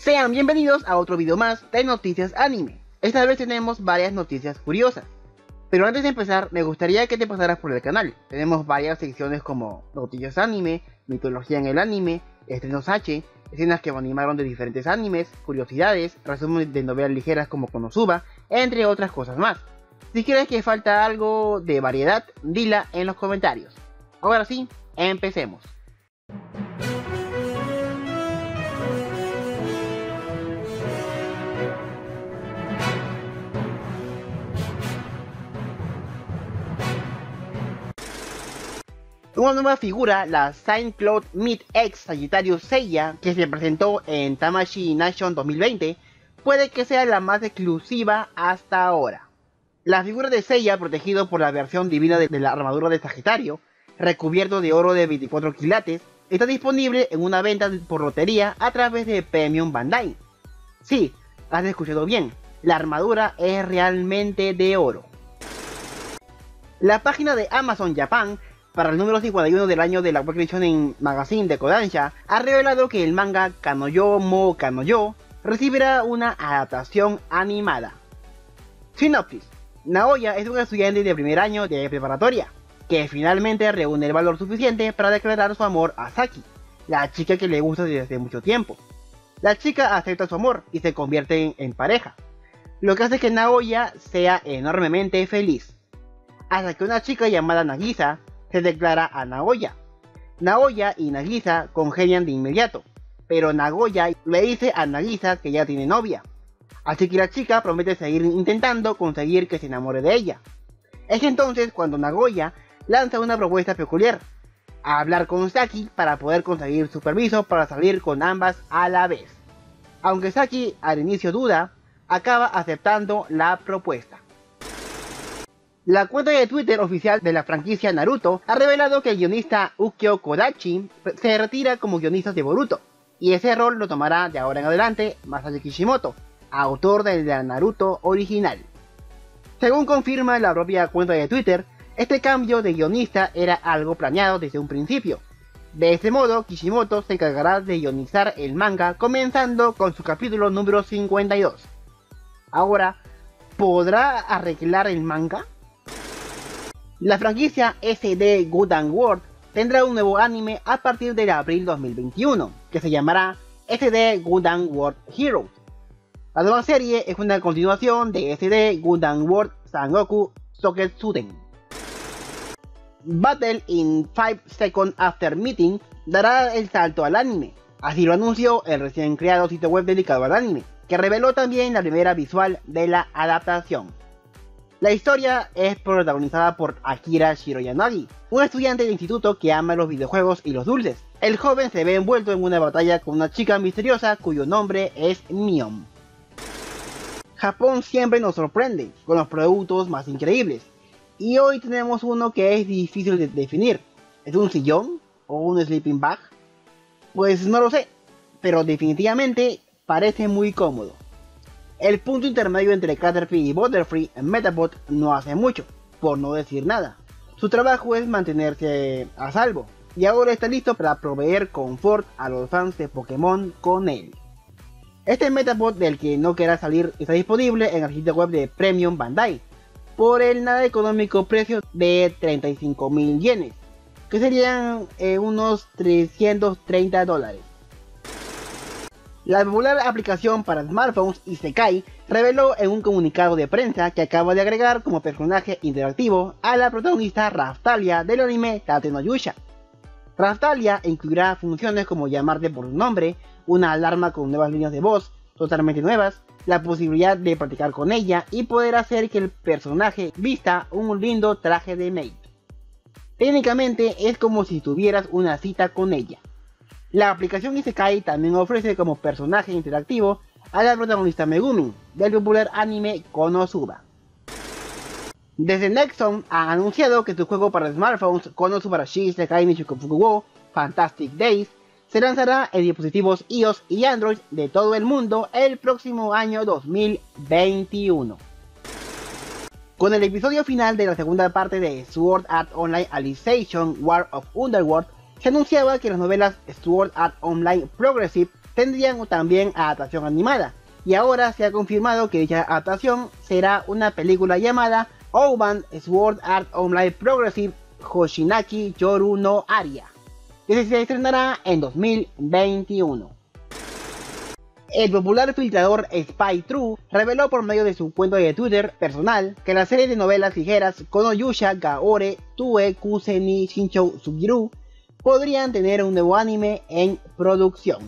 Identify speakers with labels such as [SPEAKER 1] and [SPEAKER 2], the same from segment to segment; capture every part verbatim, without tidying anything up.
[SPEAKER 1] Sean bienvenidos a otro video más de Noticias Anime. Esta vez tenemos varias noticias curiosas. Pero antes de empezar, me gustaría que te pasaras por el canal. Tenemos varias secciones como Noticias Anime, Mitología en el Anime, Estrenos H, escenas que me animaron de diferentes animes, curiosidades, resúmenes de novelas ligeras como Konosuba, entre otras cosas más. Si quieres que falta algo de variedad, dila en los comentarios. Ahora sí, empecemos. Una nueva figura, la Saint Cloud Meet X Sagittarius Seiya, que se presentó en Tamashii Nation dos mil veinte, puede que sea la más exclusiva hasta ahora. La figura de Seiya, protegido por la versión divina de, de la armadura de Sagitario, recubierto de oro de veinticuatro quilates, está disponible en una venta por lotería a través de Premium Bandai. Sí, has escuchado bien, la armadura es realmente de oro. La página de Amazon Japan para el número cincuenta y uno del año de la Weekly Shonen Magazine de Kodansha ha revelado que el manga Kanoyo mo Kanoyo recibirá una adaptación animada. Sinopsis: Naoya es un estudiante de primer año de preparatoria, que finalmente reúne el valor suficiente para declarar su amor a Saki, la chica que le gusta desde hace mucho tiempo. La chica acepta su amor y se convierte en, en pareja, lo que hace que Naoya sea enormemente feliz. Hasta que una chica llamada Nagisa se declara a Naoya. Naoya y Nagisa congenian de inmediato, pero Naoya le dice a Nagisa que ya tiene novia, así que la chica promete seguir intentando conseguir que se enamore de ella. Es entonces cuando Naoya lanza una propuesta peculiar: a hablar con Saki para poder conseguir su permiso para salir con ambas a la vez. Aunque Saki al inicio duda, acaba aceptando la propuesta. La cuenta de Twitter oficial de la franquicia Naruto ha revelado que el guionista Ukyo Kodachi se retira como guionista de Boruto, y ese rol lo tomará de ahora en adelante Masashi Kishimoto, autor de la Naruto original. Según confirma la propia cuenta de Twitter, este cambio de guionista era algo planeado desde un principio. De ese modo, Kishimoto se encargará de guionizar el manga comenzando con su capítulo número cincuenta y dos. Ahora, ¿podrá arreglar el manga? La franquicia S D Gundam World tendrá un nuevo anime a partir de abril dos mil veintiuno, que se llamará S D Gundam World Heroes. La nueva serie es una continuación de S D Gundam World Sangoku Soketsuden. Battle in five Seconds After Meeting dará el salto al anime, así lo anunció el recién creado sitio web dedicado al anime, que reveló también la primera visual de la adaptación. La historia es protagonizada por Akira Shiroyanagi, un estudiante de instituto que ama los videojuegos y los dulces. El joven se ve envuelto en una batalla con una chica misteriosa cuyo nombre es Mion. Japón siempre nos sorprende con los productos más increíbles, y hoy tenemos uno que es difícil de definir. ¿Es un sillón o un sleeping bag? Pues no lo sé, pero definitivamente parece muy cómodo. El punto intermedio entre Caterpie y Butterfree en Metabot no hace mucho, por no decir nada. Su trabajo es mantenerse a salvo, y ahora está listo para proveer confort a los fans de Pokémon con él. Este Metabot del que no quiera salir está disponible en el sitio web de Premium Bandai, por el nada económico precio de treinta y cinco mil yenes, que serían eh, unos trescientos treinta dólares. La popular aplicación para smartphones Isekai reveló en un comunicado de prensa que acaba de agregar como personaje interactivo a la protagonista Raphtalia del anime Tate no Yusha. Raphtalia incluirá funciones como llamarte por su nombre, una alarma con nuevas líneas de voz totalmente nuevas, la posibilidad de practicar con ella y poder hacer que el personaje vista un lindo traje de maid. Técnicamente es como si tuvieras una cita con ella. La aplicación Isekai también ofrece como personaje interactivo a la protagonista Megumin del popular anime Konosuba. Desde Nexon ha anunciado que su juego para smartphones Konosubarashi Sekai ni Shukofuku wo Fantastic Days se lanzará en dispositivos iOS y Android de todo el mundo el próximo año dos mil veintiuno. Con el episodio final de la segunda parte de Sword Art Online Alicization War of Underworld, se anunciaba que las novelas Sword Art Online Progressive tendrían también adaptación animada, y ahora se ha confirmado que dicha adaptación será una película llamada Ouban Sword Art Online Progressive Hoshinaki Yoru no Aria, que se estrenará en dos mil veintiuno. El popular filtrador SpyTrue reveló por medio de su cuenta de Twitter personal que la serie de novelas ligeras Konoyusha Gaore Tue Kuse ni Shinchou Sugiru podrían tener un nuevo anime en producción.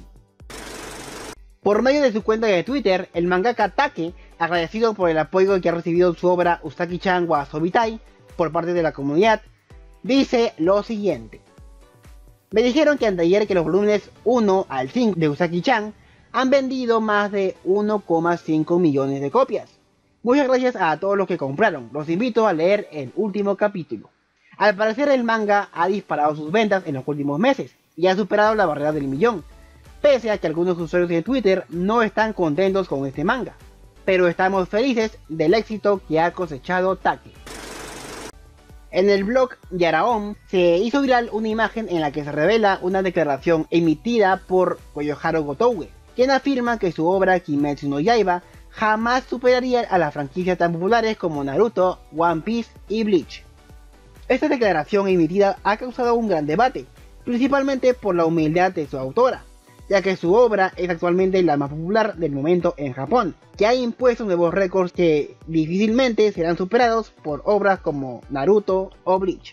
[SPEAKER 1] Por medio de su cuenta de Twitter, el mangaka Take, agradecido por el apoyo que ha recibido su obra Usagi-chan wa Sobitai por parte de la comunidad, dice lo siguiente: me dijeron que anteayer que los volúmenes uno al cinco de Usagi-chan han vendido más de uno coma cinco millones de copias. Muchas gracias a todos los que compraron, los invito a leer el último capítulo. Al parecer el manga ha disparado sus ventas en los últimos meses y ha superado la barrera del millón, pese a que algunos usuarios de Twitter no están contentos con este manga, pero estamos felices del éxito que ha cosechado Take. En el blog Yaraon se hizo viral una imagen en la que se revela una declaración emitida por Koyoharo Gotouge, quien afirma que su obra Kimetsu no Yaiba jamás superaría a las franquicias tan populares como Naruto, One Piece y Bleach. Esta declaración emitida ha causado un gran debate, principalmente por la humildad de su autora, ya que su obra es actualmente la más popular del momento en Japón, que ha impuesto nuevos récords que difícilmente serán superados por obras como Naruto o Bleach.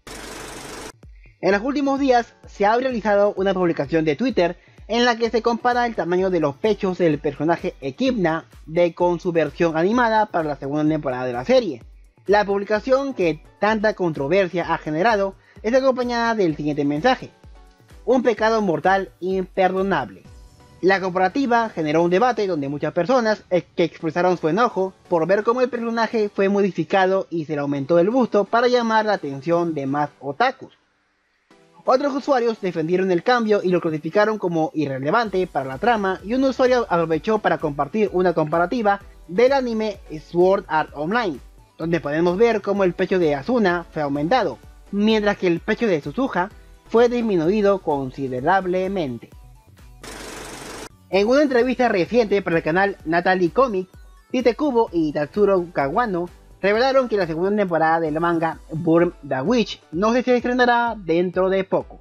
[SPEAKER 1] En los últimos días se ha realizado una publicación de Twitter en la que se compara el tamaño de los pechos del personaje Echidna de con su versión animada para la segunda temporada de la serie. La publicación, que tanta controversia ha generado, es acompañada del siguiente mensaje: un pecado mortal imperdonable. La comparativa generó un debate donde muchas personas que expresaron su enojo por ver cómo el personaje fue modificado y se le aumentó el busto para llamar la atención de más otakus. Otros usuarios defendieron el cambio y lo clasificaron como irrelevante para la trama, y un usuario aprovechó para compartir una comparativa del anime Sword Art Online, donde podemos ver cómo el pecho de Asuna fue aumentado, mientras que el pecho de Suzuha fue disminuido considerablemente. En una entrevista reciente para el canal Natalie Comics, Tite Kubo y Tatsuro Kawano revelaron que la segunda temporada del manga Burn the Witch no se estrenará dentro de poco.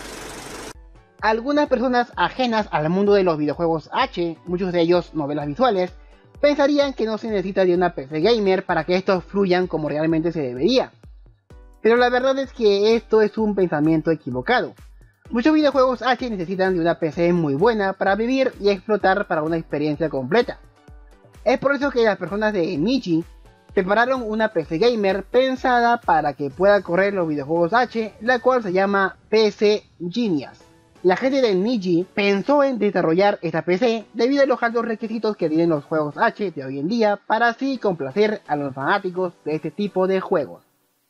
[SPEAKER 1] Algunas personas ajenas al mundo de los videojuegos H, muchos de ellos novelas visuales, pensarían que no se necesita de una P C gamer para que estos fluyan como realmente se debería. Pero la verdad es que esto es un pensamiento equivocado. Muchos videojuegos H necesitan de una P C muy buena para vivir y explotar para una experiencia completa. Es por eso que las personas de Niji prepararon una P C gamer pensada para que pueda correr los videojuegos H, la cual se llama P C Genius. La gente de Niji pensó en desarrollar esta P C debido a los altos requisitos que tienen los juegos H de hoy en día, para así complacer a los fanáticos de este tipo de juegos.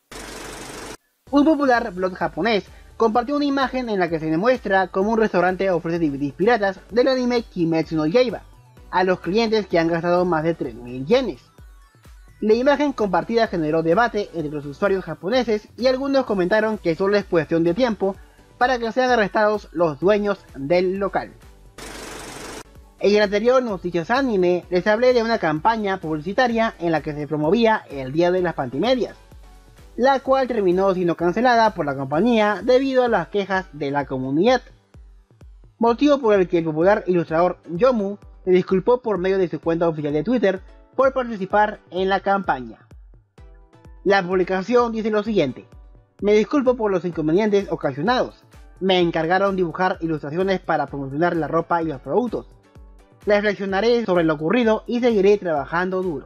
[SPEAKER 1] Un popular blog japonés compartió una imagen en la que se demuestra cómo un restaurante ofrece D V Ds piratas del anime Kimetsu no Yaiba a los clientes que han gastado más de tres mil yenes. La imagen compartida generó debate entre los usuarios japoneses, y algunos comentaron que solo es cuestión de tiempo para que sean arrestados los dueños del local. En el anterior Noticias Anime les hablé de una campaña publicitaria en la que se promovía el Día de las Pantimedias, la cual terminó siendo cancelada por la compañía debido a las quejas de la comunidad, motivo por el que el popular ilustrador Yomu se disculpó por medio de su cuenta oficial de Twitter por participar en la campaña. La publicación dice lo siguiente: me disculpo por los inconvenientes ocasionados, me encargaron dibujar ilustraciones para promocionar la ropa y los productos, reflexionaré sobre lo ocurrido y seguiré trabajando duro.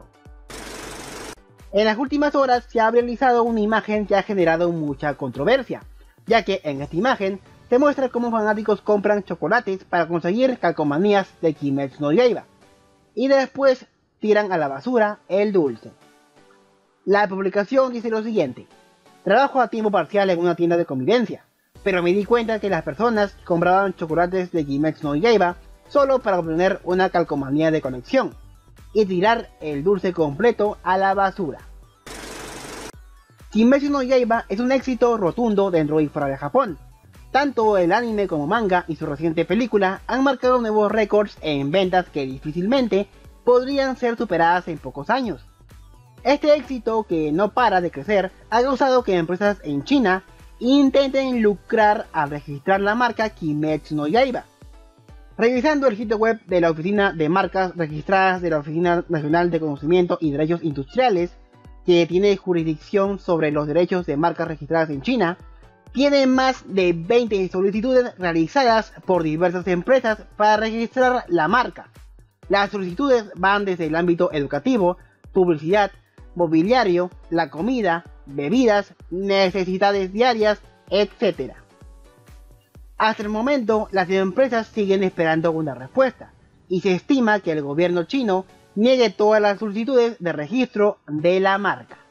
[SPEAKER 1] En las últimas horas se ha realizado una imagen que ha generado mucha controversia, ya que en esta imagen se muestra cómo fanáticos compran chocolates para conseguir calcomanías de Kimetsu no Yaiba, y después tiran a la basura el dulce. La publicación dice lo siguiente: trabajo a tiempo parcial en una tienda de convivencia, pero me di cuenta que las personas compraban chocolates de Kimetsu no Yaiba solo para obtener una calcomanía de colección y tirar el dulce completo a la basura. Kimetsu no Yaiba es un éxito rotundo dentro y fuera de Japón, tanto el anime como manga y su reciente película han marcado nuevos récords en ventas que difícilmente podrían ser superadas en pocos años. Este éxito, que no para de crecer, ha causado que empresas en China intenten lucrar al registrar la marca Kimetsu no Yaiba. Revisando el sitio web de la Oficina de Marcas Registradas de la Oficina Nacional de Conocimiento y Derechos Industriales, que tiene jurisdicción sobre los derechos de marcas registradas en China, tiene más de veinte solicitudes realizadas por diversas empresas para registrar la marca. Las solicitudes van desde el ámbito educativo, publicidad, mobiliario, la comida, bebidas, necesidades diarias, etcétera. Hasta el momento, las empresas siguen esperando una respuesta, y se estima que el gobierno chino niegue todas las solicitudes de registro de la marca.